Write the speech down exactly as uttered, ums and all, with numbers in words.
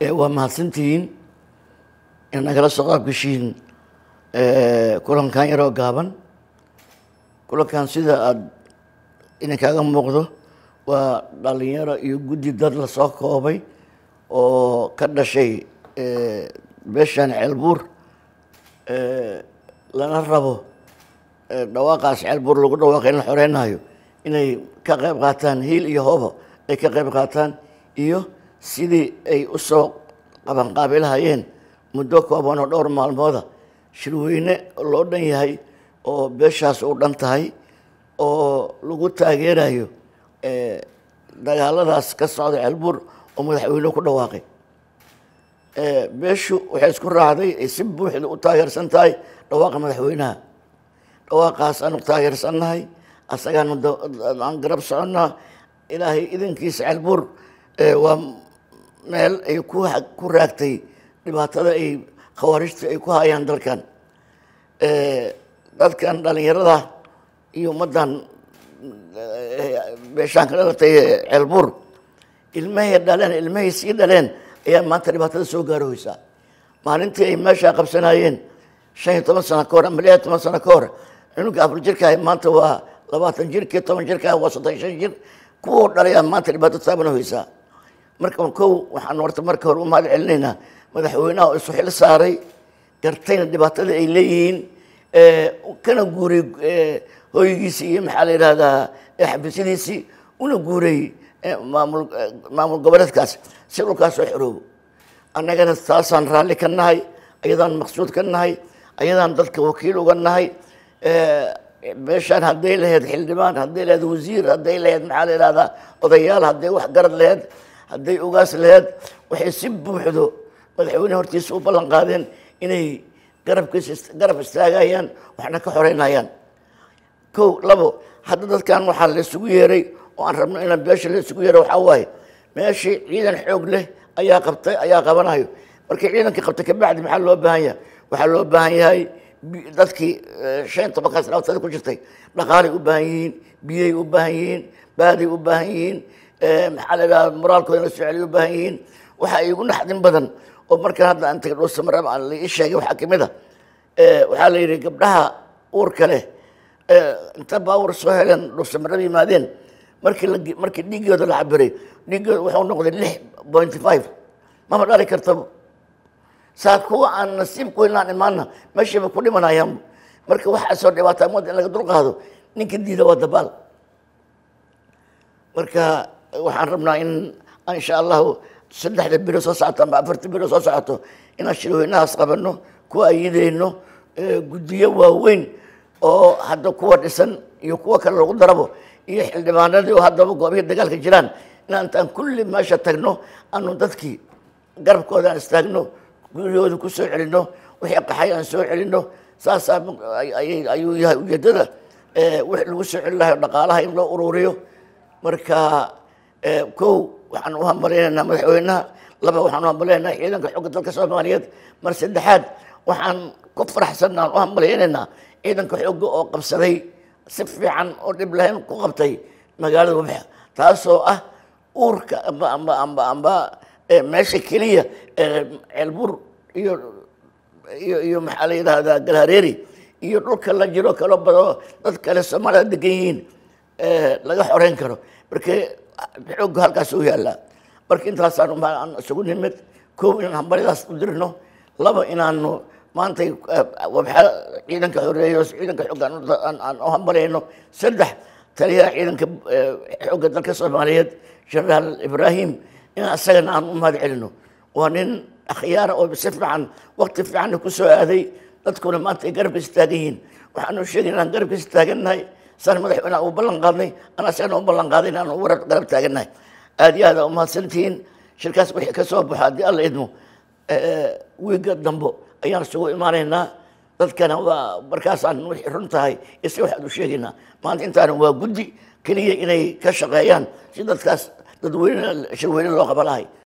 waa mahadsantihiin in nagala soo qaab gashiin kulankan yaroo gaaban. kulankan sida aad idinkaaga muuqdo waa dhalinyaro iyo guddi dad la soo koobay oo ka dhashay beeshan Ceelbuur lana rabo dhawaaqaas Ceelbuur lagu dhawaaqay in la xoreynayo inay ka qayb qaataan hiil iyo hoobo ay ka qayb qaataan iyo sidii ay u soo qaban qaabilahayeen muddo kooban oo dhowr maalmooda shirweyne loo dhan yahay oo beeshaas u dhan tahay oo lagu taageerayo dagaaladaas ka socda Ceelbuur oo madaxweyne ku dhawaaqay. beeshu waxay isku raacday ay si buuxda u taageersan tahay dhawaaqa madaxweynaha. dhawaaqaas aanu taageersannahay asagaanu aan garab soconnaa. ilaahay idinkiisa Ceelbuur waa meel ay ku raagtay dhibaatada ay khawaarijta ay ku hayaan dalkan. dadkan dhalinyarada iyo ummaddan beeshaan ka dhalatay Ceelbuur ilmahay dhaleen ilmahay sii dhaleen ayaa maanta dhibaatada soo gaaraysa. maalintii ay meesha qabsanayeen shan iyo toban sano ka hor ama lix iyo toban sano ka hor cunuga afar jirka maanta waa labaatan jir kii toban jirka waa soddon iyo shan jir kuwa dhalaya maanta dhibaato taabanaysa. marka kow waxaan horta marka hore u mahad celinaynaa madaxweynaha oo isu xil saaray gartayna dhibaatada ay leeyihiin kana guuray hooygiisii iyo maxaa la yidhahdaa xafiisyadiisii una guuray maamul maamul goboleedkaas si dhulkaas oo xoroobo. annagana taasaan raalli ka nahay, ayadaan maqsuud ka nahay, ayadaan dadka wakiil uga nahay. meeshaan hadday lahayd xildhibaan, hadday lahayd wasiir, hadday lahayd maxaa la yidhahdaa odayaal, hadday wax garad lahayd, hadday ugaas lahayd, waxay si buuxdo madaxweyne hortiisa u ballan qaadeen inay garabkiisa garab istaagayaan waxna ka xoreynayaan. kow labo hadda dadkan waxaa la isugu yeeray oo aan rabno inaan beesha la isugu yeero waxaa waaye meeshii ciidan xoog leh ayaa qabtay ayaa qabanayo. markii ciidankii qabtay kabacdi maxaa loo baahan yahay? waxaa loo baahan yahay dadkii shan iyo tobankaas dhawaatada ku jirtay dhaqaalay u baahan yihiin, biyay u baahan yihiin, baaday u baahan yihiin, maxaa la yidhahdaa moraalkooda in la soo celiyo u baahan yihiin. waxa igu naxdin badan oo markaan hadda aan tagay dhuusamarab aan la ii sheegay waxaa ka mid a waxaa la yidhi gabdhaha uurka leh inta baawar soo heleen dhuusamarab yimaadeen markii la markii dhiiggooda la cabiray dhiiggooda wuxuu noqday lix point five mama dhali kartaba. saa kuwa aan nasiib ku helaan imaana meeshayba ku dhimanayaan. marka waxaa soo dhibaataa ummadda in laga dulqaado ninka diida waa dabaal. marka waxaan rabnaa in insha allahu saddexda biro soo socoto ama afarta biro soo socoto inaan shirweynahaas qabanno kuwa ayideyno guddiyo waaweyn oo hadda kuwa dhisan iyo kuwa kale lagu darabo iyo xildhibaanadii oo haddaba goobihii dagaalka jiraan inaan intaan kulli meesha tagno aanu dadkii garabkooda aan istaagno guryahooda ku soo celinno wixii qaxay aan soo celinno. saasaa ayuu yahay ujeeddada wixii lagu soo celin lahayo dhaqaalaha in loo ururiyo. marka kow waxaan u hambaleynaynaa madaxweynaha, laba waxaan u hambaleynaynaa ciidanka xogga dalka Soomaaliyeed, mar saddexaad waxaan ku faraxsannaa u hambaleynaynaa ciidanka xogga oo qabsaday si fiican oo dhib lahayn ku qabtay magaalada Wabxa taasoo ah uurka amba amba amba amba meesha keliya Ceelbuur iyo iyo iyo maxaa la yidhahdaa Galhareeri iyo dhulka la jiro kalo bado dad kale Soomaalida degan yihiin laga xoreyn karo. marka xoogga halkaas u yaallaa. marka intaasaan isugu nimid kow inaan hambalidaas u dirno, laba inaanu maantay Wabxa ciidanka xoreeyo ciidanka xogga aan u hambalayno, saddex taliyaha ciidanka xogga dalka Soomaaliyeed Jenaraal Ibraahim in asagana aan u mahad celino. waa nin akhyaara oo si fiican waqti fiican ku soo aaday dadkuna maanta ay garabkiisa taagan yihiin. waxaanu sheegay inaan garabkiisa taagannahay saan madaxweynaha uu ballan qaadnay ana asagana u ballan qaaday inaan ugu garab taagannahay. aad iyo aad u mahadsantihiin. shirkaas wixii ka soo baxo haddii alla idmo wiigga dambo ayaan isugu imaanaynaa. dadkana waa markaasaan wixii run tahay isi waxaad u sheegaynaa. maanta intaana waa guddi keliya inay ka shaqeeyaan si dadkaas dadweyne shirweyne loo qaba lahay.